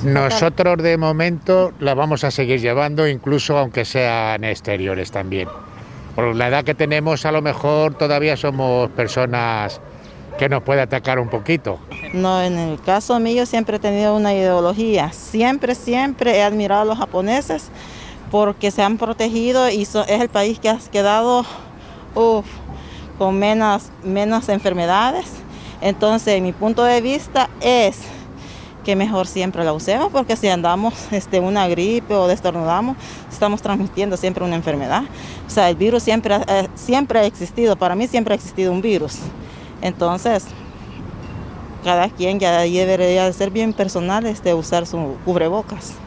Nosotros de momento la vamos a seguir llevando, incluso aunque sean exteriores también. Por la edad que tenemos, a lo mejor todavía somos personas que nos puede atacar un poquito. No, en el caso mío siempre he tenido una ideología. Siempre he admirado a los japoneses porque se han protegido y es el país que ha quedado con menos enfermedades. Entonces, mi punto de vista es que mejor siempre la usemos, porque si andamos una gripe o estornudamos, estamos transmitiendo siempre una enfermedad. O sea, el virus siempre ha existido, para mí siempre ha existido un virus. Entonces, cada quien ya debería de ser bien personal usar su cubrebocas.